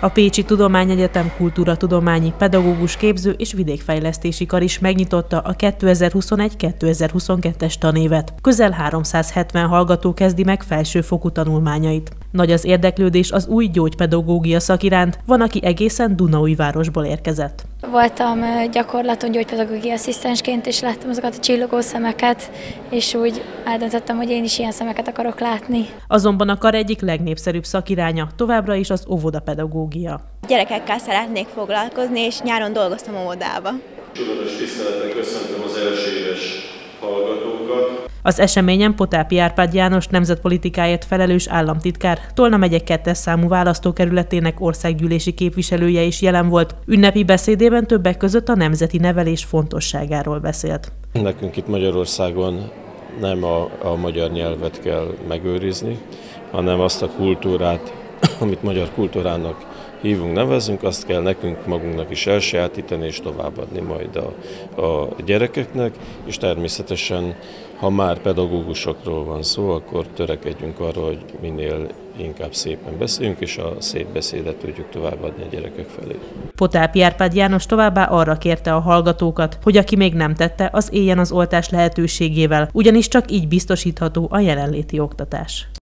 A Pécsi Tudományegyetem kultúratudományi, pedagógus képző és vidékfejlesztési kar is megnyitotta a 2021-2022-es tanévet. Közel 370 hallgató kezdi meg felsőfokú tanulmányait. Nagy az érdeklődés az új gyógypedagógia szak iránt, van, aki egészen Dunaújvárosból érkezett. Voltam gyakorlaton gyógypedagógiai asszisztensként, és láttam azokat a csillogó szemeket, és úgy eldöntöttem, hogy én is ilyen szemeket akarok látni. Azonban a kar egyik legnépszerűbb szakiránya továbbra is az óvodapedagógia. Gyerekekkel szeretnék foglalkozni, és nyáron dolgoztam óvodába. Csodatos tisztelettel köszöntöm az első éves hallgatókat. Az eseményen Potápi Árpád János nemzetpolitikáért felelős államtitkár, Tolna megye 2. számú választókerületének országgyűlési képviselője is jelen volt. Ünnepi beszédében többek között a nemzeti nevelés fontosságáról beszélt. Nekünk itt Magyarországon nem a magyar nyelvet kell megőrizni, hanem azt a kultúrát, amit magyar kultúrának hívunk, nevezünk, azt kell nekünk magunknak is elsajátítani és továbbadni majd a gyerekeknek, és természetesen, ha már pedagógusokról van szó, akkor törekedjünk arra, hogy minél inkább szépen beszéljünk, és a szép beszédet tudjuk továbbadni a gyerekek felé. Potápi Árpád János továbbá arra kérte a hallgatókat, hogy aki még nem tette, az éljen az oltás lehetőségével, ugyanis csak így biztosítható a jelenléti oktatás.